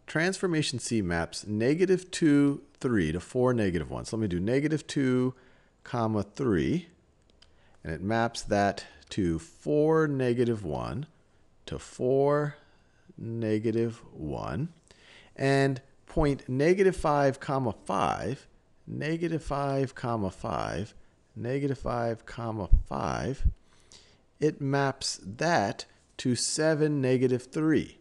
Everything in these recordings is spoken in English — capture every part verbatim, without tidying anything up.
transformation C maps negative two, three to four, negative one. So let me do negative two, comma three, and it maps that to four, negative one, to four, negative one, and point negative five, comma five, negative five, comma five, negative five, comma five, it maps that to seven, negative three,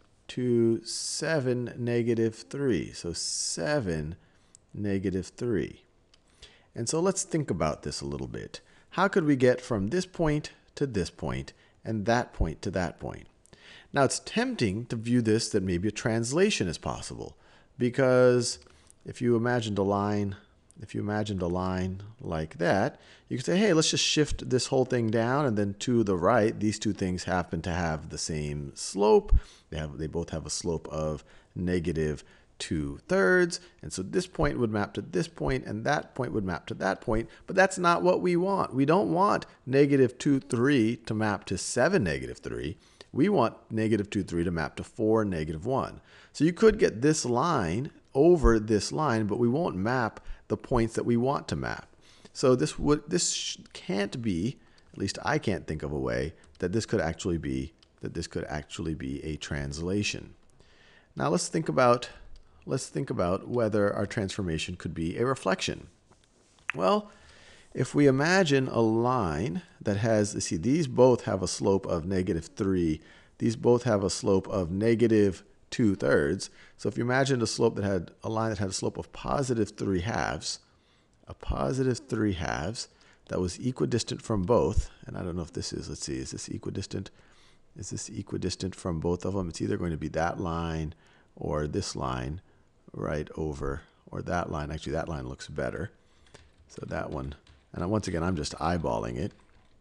to seven, negative three. So seven, negative three. And so let's think about this a little bit. How could we get from this point to this point and that point to that point? Now, it's tempting to view this that maybe a translation is possible, because if you imagined a line, if you imagined a line like that, you could say, hey, let's just shift this whole thing down, and then to the right, these two things happen to have the same slope. They have, they both have a slope of negative two thirds, and so this point would map to this point, and that point would map to that point, but that's not what we want. We don't want negative two, three to map to seven, negative three. We want negative two, three to map to four, negative one. So you could get this line over this line, but we won't map the points that we want to map. So this would this can't be, at least I can't think of a way that this could actually be that this could actually be a translation. Now let's think about let's think about whether our transformation could be a reflection. Well, if we imagine a line that has, see, these both have a slope of negative three. These both have a slope of negative two thirds. So if you imagine a slope that had a line that had a slope of positive three halves, a positive three halves that was equidistant from both, and I don't know if this is, let's see, is this equidistant? Is this equidistant from both of them? It's either going to be that line or this line right over, or that line. Actually, that line looks better. So that one, and once again, I'm just eyeballing it.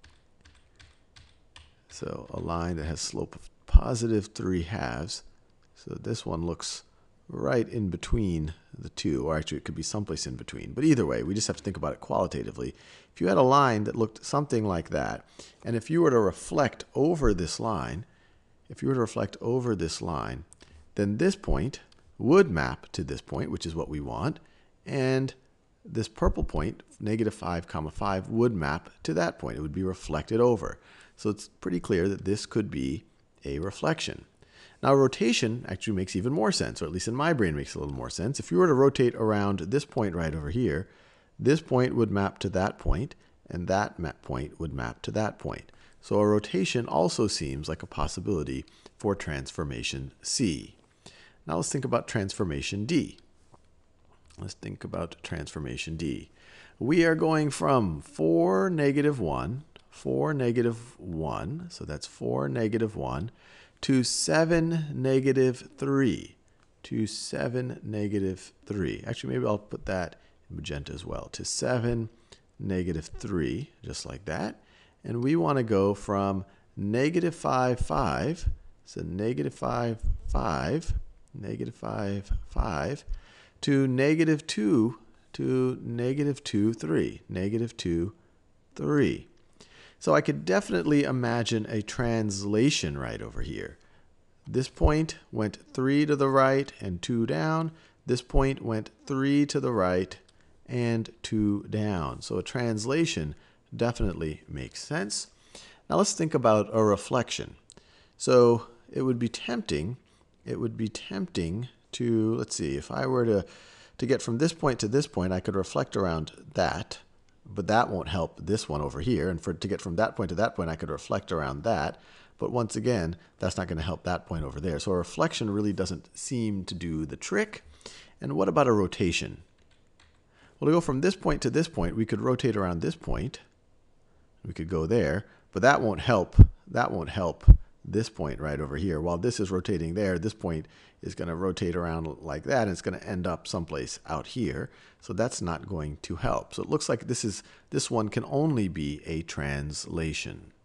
So a line that has slope of positive three halves. So this one looks right in between the two, or actually it could be someplace in between. But either way, we just have to think about it qualitatively. If you had a line that looked something like that, and if you were to reflect over this line, if you were to reflect over this line, then this point would map to this point, which is what we want, and this purple point, negative five, comma five, would map to that point. It would be reflected over. So it's pretty clear that this could be a reflection. Now, rotation actually makes even more sense, or at least in my brain makes a little more sense. If you were to rotate around this point right over here, this point would map to that point, and that map point would map to that point. So a rotation also seems like a possibility for transformation C. Now let's think about transformation D. Let's think about transformation D. We are going from four, negative one, four, negative one, so that's four, negative one, to seven, negative three, to seven, negative three. Actually, maybe I'll put that in magenta as well, to seven, negative three, just like that. And we want to go from negative five, five, so negative five, five, negative five, five, to negative two, to negative two, three, negative two, three. So I could definitely imagine a translation right over here. This point went three to the right and two down. This point went three to the right and two down. So a translation definitely makes sense. Now let's think about a reflection. So it would be tempting, it would be tempting to, let's see, if I were to, to get from this point to this point, I could reflect around that. But that won't help this one over here. And for to get from that point to that point, I could reflect around that. But once again, that's not going to help that point over there. So a reflection really doesn't seem to do the trick. And what about a rotation? Well, to go from this point to this point, we could rotate around this point. We could go there, but that won't help. That won't help this point right over here. While this is rotating there, this point is going to rotate around like that, and it's going to end up someplace out here. So that's not going to help. So it looks like this is this one can only be a translation.